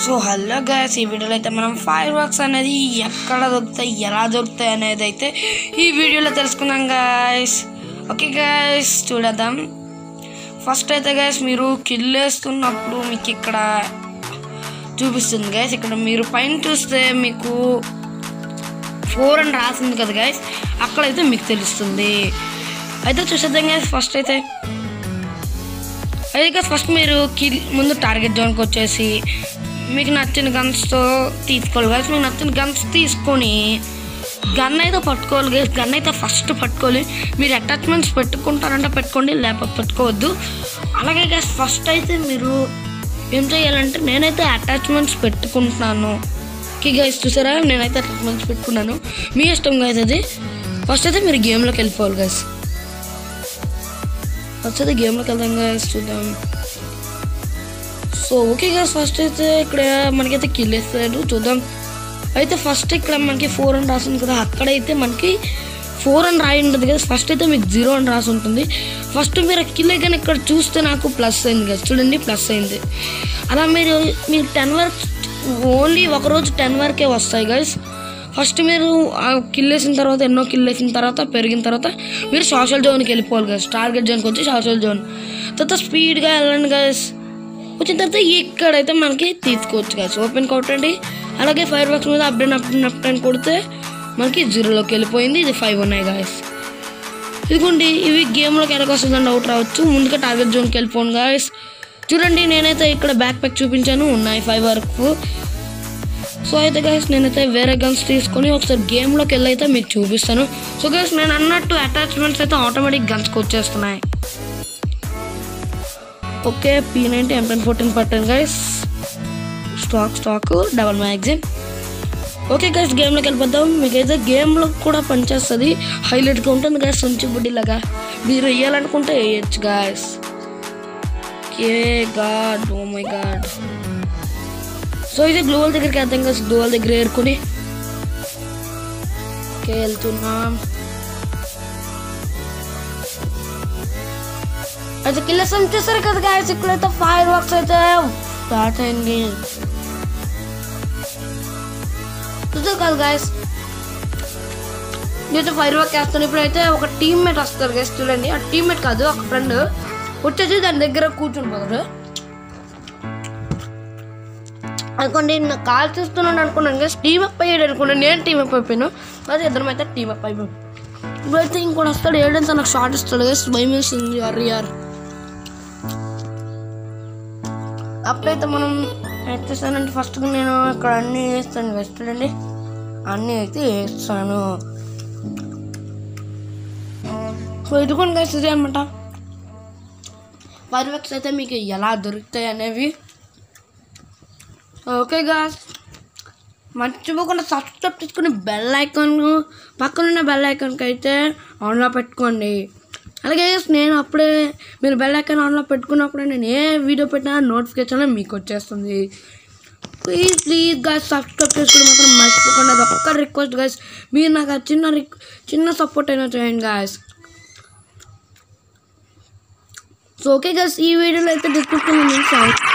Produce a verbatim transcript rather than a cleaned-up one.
So hello guys, ఈ వీడియోలో అయితే మనం ఫైర్ వర్క్స్ అనేది ఎక్కడ దొరుకుతాయి, ఎలా దొరుకుతాయి అనేది అయితే ఈ వీడియోలో తెలుసుకుందాం గైస్. ఓకే గైస్, చూడదాం. ఫస్ట్ అయితే గైస్, మీరు కిల్ వేస్తున్నప్పుడు మీకు ఇక్కడ చూపిస్తుంది గైస్. ఇక్కడ మీరు పైన చూస్తే మీకు ఫోర్ అని రాసింది కదా గైస్, అక్కడైతే మీకు తెలుస్తుంది. అయితే చూసేద్దాం గైస్. ఫస్ట్ అయితే అయితే ఫస్ట్ మీరు కిల్ ముందు టార్గెట్ జోన్కి వచ్చేసి మీకు నచ్చిన గన్స్తో తీసుకోవాలి గైస్. మీకు నచ్చిన గన్స్ తీసుకొని గన్ అయితే పట్టుకోవాలి గైస్. గన్ అయితే ఫస్ట్ పట్టుకోవాలి. మీరు అటాచ్మెంట్స్ పెట్టుకుంటారంటే పెట్టుకోండి, లేకపోతే పెట్టుకోవద్దు. అలాగే గైస్, ఫస్ట్ అయితే మీరు ఏం చేయాలంటే, నేనైతే అటాచ్మెంట్స్ పెట్టుకుంటున్నాను. ఓకే గైస్, చూసారా, నేనైతే అటాచ్మెంట్స్ పెట్టుకున్నాను. మీ ఇష్టం గైస్ అది. ఫస్ట్ అయితే మీరు గేమ్లోకి వెళ్ళిపోవాలి గైస్. ఫస్ట్ అయితే గేమ్లోకి వెళ్దాం గైస్, చూద్దాం. సో ఓకే గైస్, ఫస్ట్ అయితే ఇక్కడ మనకైతే కిల్ వేస్తారు, చూద్దాం. అయితే ఫస్ట్ ఇక్కడ మనకి ఫోర్ అని రాసి ఉంది కదా, అక్కడైతే మనకి ఫోర్ అని రాయి ఉంటుంది కదా. ఫస్ట్ అయితే మీకు జీరో అని రాసి ఉంటుంది. ఫస్ట్ మీరు కిల్ కానీ ఇక్కడ చూస్తే నాకు ప్లస్ అయింది కదా, చూడండి ప్లస్ అయింది. అలా మీరు మీరు టెన్ వరకు ఓన్లీ ఒకరోజు టెన్ వరకే వస్తాయి గైస్. ఫస్ట్ మీరు కిల్ వేసిన తర్వాత, ఎన్నో కిల్ వేసిన తర్వాత, పెరిగిన తర్వాత మీరు సోషల్ జోన్కి వెళ్ళిపోవాలి గైస్. టార్గెట్ జోన్కి వచ్చి సోషల్ జోన్ తర్వాత స్పీడ్గా వెళ్ళండి గైస్. వచ్చిన తర్వాత ఇక్కడైతే మనకి తీసుకోవచ్చు గైస్. ఓపెన్ కొట్టండి. అలాగే ఫైర్ వర్క్స్ మీద అప్డేట్ అప్డేట్ అప్డేట్ కొడితే మనకి జీరోలోకి వెళ్ళిపోయింది. ఇది ఫైవ్ ఉన్నాయి గైస్. ఇదిగోండి, ఇవి గేమ్లోకి ఎలాగ వస్తుందని డౌట్ రావచ్చు. ముందుగా టార్గెట్ జోన్కి వెళ్ళిపోను గైస్. చూడండి, నేనైతే ఇక్కడ బ్యాక్ ప్యాక్ చూపించాను, ఉన్నాయి ఫైవ్ వరకు. సో అయితే గైస్, నేనైతే వేరే గన్స్ తీసుకొని ఒకసారి గేమ్లోకి వెళ్ళి అయితే మీకు చూపిస్తాను. సో గైస్, నేను అన్నట్టు అటాచ్మెంట్స్ అయితే ఆటోమేటిక్ గన్స్కి వచ్చేస్తున్నాయి. Okay, P ninety M ten fourteen పట్టాను guys. Stack stack double magazine. Okay guys, గేమ్లోకి వెళ్ళిపోద్దాం. మీకైతే గేమ్లో కూడా పనిచేస్తుంది, హైలైట్గా ఉంటుంది గైస్. సొంచి బుడ్డిలాగా మీరు వేయాలనుకుంటే వేయచ్చు guys. Okay god, oh my god. So ఇది గ్లోవల్ దగ్గరికి వెళ్తాం గైస్. గ్లోవల్ దగ్గర ఏరుకొని ఓకే వెళ్తున్నాం. అయితే కిల్లర్స్ చూసారు కదా గైస్, ఇక్కడైతే ఫైర్ వర్క్స్ అయితే స్టార్ట్ అయింది. చూసారు కదా గైస్, నేనైతే ఫైర్ వర్క్ వేస్తాను. ఇప్పుడైతే ఒక టీమ్మేట్ వస్తారు గైస్, చూడండి. ఆ టీమ్మేట్ కాదు, ఒక ఫ్రెండ్ వచ్చేసి దాని దగ్గర కూర్చుని పోతారు అనుకోండి. నేను కాల్ చేస్తున్నాను అనుకున్నాను గైస్, టీమ్ అప్ అయ్యాడు అనుకున్నాను. నేను టీమ్ అప్ అయిపోయాను, అది ఇద్దరం అయితే టీమ్ అప్ అయిపోయాను. ఇప్పుడైతే ఇంకోటి వస్తాడు, ఏడంతా నాకు షార్ట్ ఇస్తాడు గైస్. భయం వేస్తుంది. అర్రీ యార్. అప్పుడైతే మనం ఎత్తేస్తానంటే ఫస్ట్ నేను ఇక్కడ అన్నీ వేస్తాను గైస్, చూడండి. అన్నీ అయితే వేస్తాను. సో ఇదిగోండి గైస్, ఇది అనమాట ఫైర్ వర్క్స్ అయితే మీకు ఎలా దొరుకుతాయి అనేవి. ఓకే గాయ్స్, మర్చిపోకుండా సబ్స్క్రైబ్ చేసుకుని బెల్ ఐకాన్ పక్కన ఉన్న బెల్ ఐకాన్కి అయితే ఆన్లో పెట్టుకోండి. అలాగే నేను అప్పుడే మీరు బెల్ ఐకాన్ ఆన్లో పెట్టుకున్నప్పుడే నేను ఏ వీడియో పెట్టినా నోటిఫికేషన్ మీకు వచ్చేస్తుంది. ప్లీజ్ ప్లీజ్ గాయ్స్, సబ్స్క్రైబ్ చేసుకుని మాత్రం మర్చిపోకుండా. అది ఒక్క రిక్వెస్ట్ గాయ్స్, మీరు నాకు చిన్న రిక్ చిన్న సపోర్ట్ అయినా చేయండి గాయ్స్. సో ఓకే గాయ్స్, ఈ వీడియోలో అయితే డిస్క్రిప్షన్లో